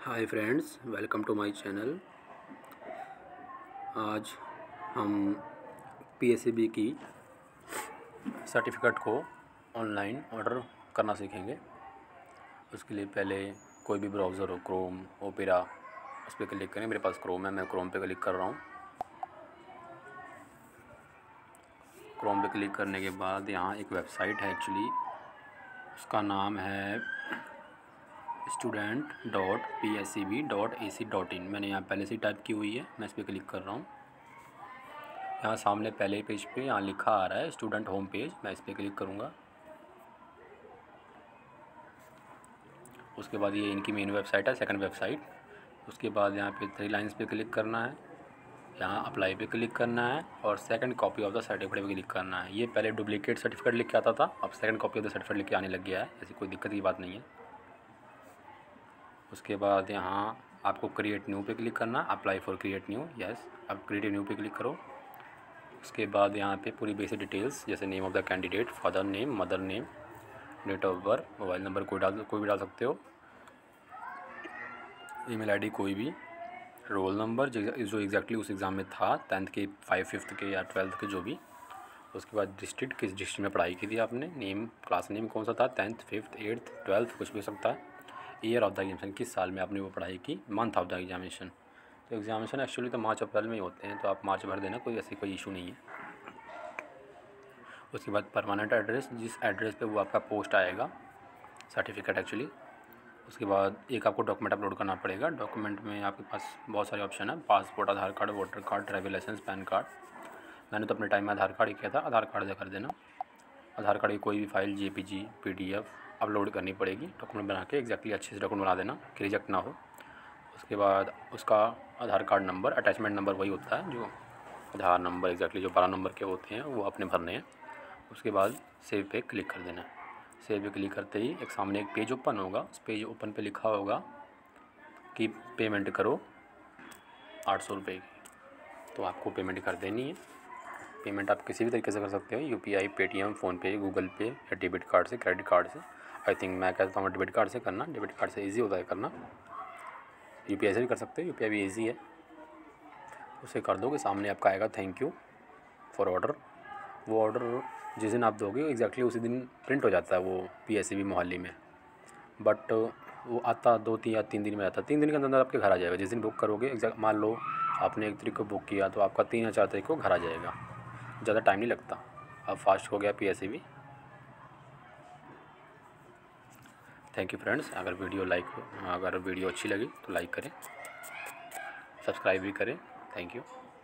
Hi friends, welcome to my channel. आज हम PSCB की सर्टिफिकेट को ऑनलाइन ऑर्डर करना सीखेंगे। उसके लिए पहले कोई भी ब्राउज़र हो, क्रोम, ओपेरा, उस पर क्लिक करें। मेरे पास क्रोम है, मैं क्रोम पे क्लिक कर रहा हूँ। क्रोम पे क्लिक करने के बाद यहाँ एक वेबसाइट है, एक्चुअली उसका नाम है student.pscb.ac.in। मैंने यहाँ पहले से टाइप की हुई है, मैं इस पर क्लिक कर रहा हूँ। यहाँ सामने पहले पेज पे यहाँ लिखा आ रहा है स्टूडेंट होम पेज, मैं इस पर क्लिक करूँगा। उसके बाद ये इनकी मेन वेबसाइट है, सेकंड वेबसाइट। उसके बाद यहाँ पे 3 लाइन्स पे क्लिक करना है, यहाँ अप्लाई पे क्लिक करना है और second copy of the certificate पे क्लिक करना है। ये पहले डुप्लीकेट सर्टिफिकेट लिख के आता था, अब second copy of the certificate लिख के आने लग गया है। ऐसी कोई दिक्कत की बात नहीं है। उसके बाद यहाँ आपको क्रिएट न्यू पे क्लिक करना, apply for create new, yes. अब क्रिएट न्यू पे क्लिक करो। उसके बाद यहाँ पे पूरी बेसिक डिटेल्स जैसे name of the candidate, father name, mother name, date of birth, mobile number कोई भी डाल सकते हो, ईमेल आईडी कोई भी, रोल नंबर जो एग्जैक्टली उस एग्ज़ाम में था, 10th के, 5th के या 12th के जो भी। उसके बाद डिस्ट्रिक्ट, किस डिस्ट्रिक्ट में पढ़ाई की थी आपने, नेम, क्लास नेम कौन सा था, 10th, 5th, 8th, 12th कुछ भी हो सकता है। ईयर ऑफ द एग्जामिनेशन, किस साल में आपने वो पढ़ाई की, मंथ ऑफ द एग्जामिनेशन। तो एग्जामिनेशन एक्चुअली तो मार्च अप्रैल में ही होते हैं, तो आप मार्च भर देना, कोई ऐसी कोई इशू नहीं है। उसके बाद परमानेंट एड्रेस, जिस एड्रेस पे वो आपका पोस्ट आएगा सर्टिफिकेट एक्चुअली। उसके बाद एक आपको डॉक्यूमेंट अपलोड करना पड़ेगा। डॉक्यूमेंट में आपके पास बहुत सारे ऑप्शन है, passport, Aadhaar card, voter card, driving licence, PAN card. मैंने तो अपने टाइम में आधार कार्ड ही किया था, आधार कार्ड से कर देना। आधार कार्ड की कोई भी फाइल, JPG, PDF अपलोड करनी पड़ेगी। डॉक्यूमेंट बना के एग्जैक्टली अच्छे से डॉक्यूमेंट बना देना कि रिजेक्ट ना हो। उसके बाद उसका Aadhaar card number, attachment number वही होता है जो आधार नंबर, एग्जैक्टली जो 12 नंबर के होते हैं वो आपने भरने हैं। उसके बाद सेव पे क्लिक कर देना। सेव पे क्लिक करते ही एक सामने एक पेज ओपन होगा। उस पेज ओपन पे लिखा होगा कि पेमेंट करो 800 रुपये की, तो आपको पेमेंट कर देनी है। पेमेंट आप किसी भी तरीके से कर सकते हो, UPI, Paytm, PhonePe, Google Pay या डेबिट कार्ड से, क्रेडिट कार्ड से। आई थिंक मैं कहता हूँ डेबिट कार्ड से करना, डेबिट कार्ड से ईजी होता है करना। UPI से भी कर सकते हो, UPI भी ईजी है। उसे कर दो कि सामने आपका आएगा थैंक यू फॉर ऑर्डर। वो ऑर्डर जिस दिन आप दोगे एग्जैक्टली उसी दिन प्रिंट हो जाता है वो PSCB मोहाली में, बट वो आता 2 या 3 दिन में आता है। 3 दिन के अंदर आपके घर आ जाएगा। जिस दिन बुक करोगे, एग्जैक्ट मान लो आपने 1 तारीख को बुक किया तो आपका 3 या 4 तारीख को घर आ जाएगा। ज़्यादा टाइम नहीं लगता, अब फास्ट हो गया PSCB। Thank you friends. अगर वीडियो अच्छी लगी तो लाइक करें, सब्सक्राइब भी करें। Thank you.